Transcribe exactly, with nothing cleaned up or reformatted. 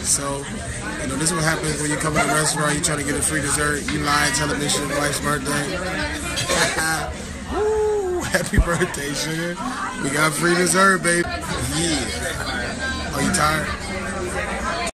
So, you know, this is what happens when you come to a restaurant, you trying to get a free dessert, you lie, tell them it's your wife's birthday. Woo! Happy birthday, sugar. We got free dessert, baby. Yeah. Are you tired?